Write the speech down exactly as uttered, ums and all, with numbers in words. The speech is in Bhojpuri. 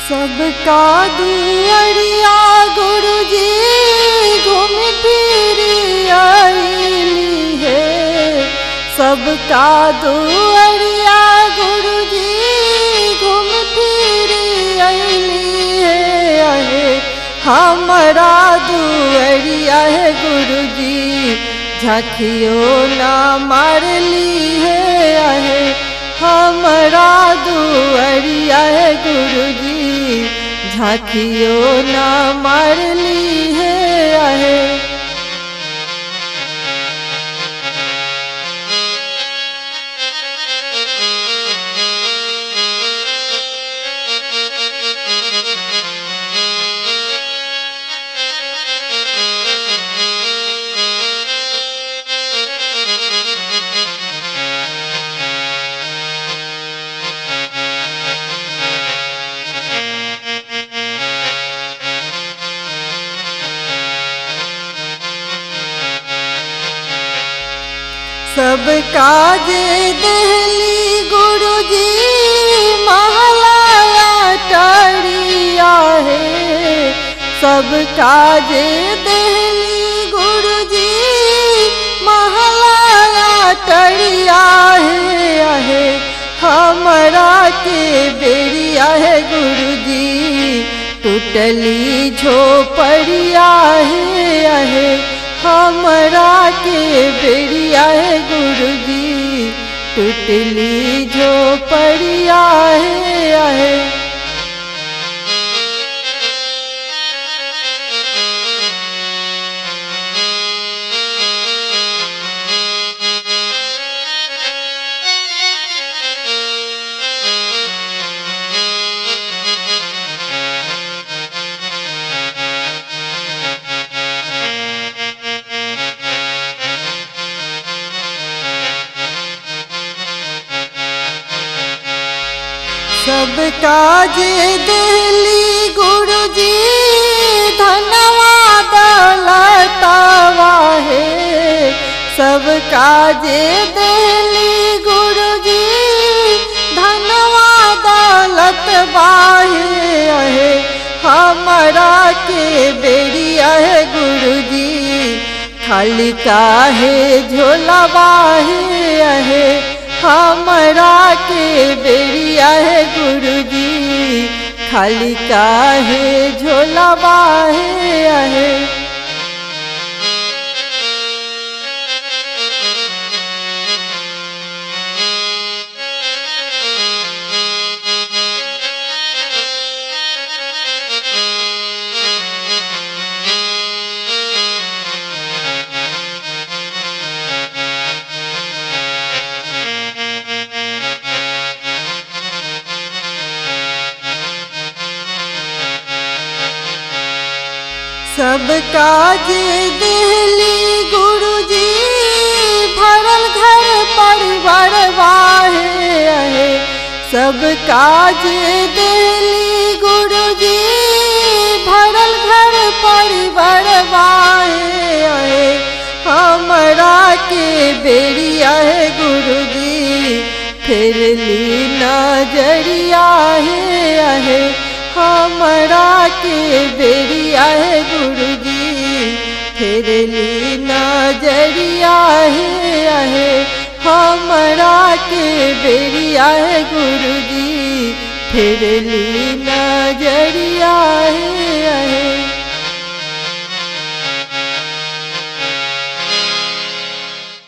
सबका दुआरिया गुरुजी घूम फिर आईली है। सबका दुआरिया गुरुजी घूम फिर आईली है। हमारा दुआरिया है गुरुजी झांकियों ना मारली है। हमारा दुआरिया है गुरुजी झांकियों ना मारली है। सब काज दहली गुरुजी महलाया टरिया है। सब काज दहली गुरुजी महलाया टरिया है। हमारा के बेरिया है गुरुजी टूटली झोपड़िया है। हमारा के बेरिया है गुरुजी टूटली झोपड़िया है। सब काज दहली गुरुजी धनवा दौलतवा है। सब काज दहली गुरुजी धनवा दौलतवा है। हमारा के बेरिया है गुरुजी खाली काहे झोलावा है। हमारा के बेरिया है गुरुजी खाली काहे झोलावा है। सब काज दहली गुरुजी भरल घर परिवार है। सब काज दहली गुरुजी भरल घर परिवार है। हमारा के बेरिया है गुरुजी फिरली नजरिया है। हमारा के बेरिया है गुरुजी फिरली नजरिया है। हमारा के बेरिया है गुरुजी फिरली नजरिया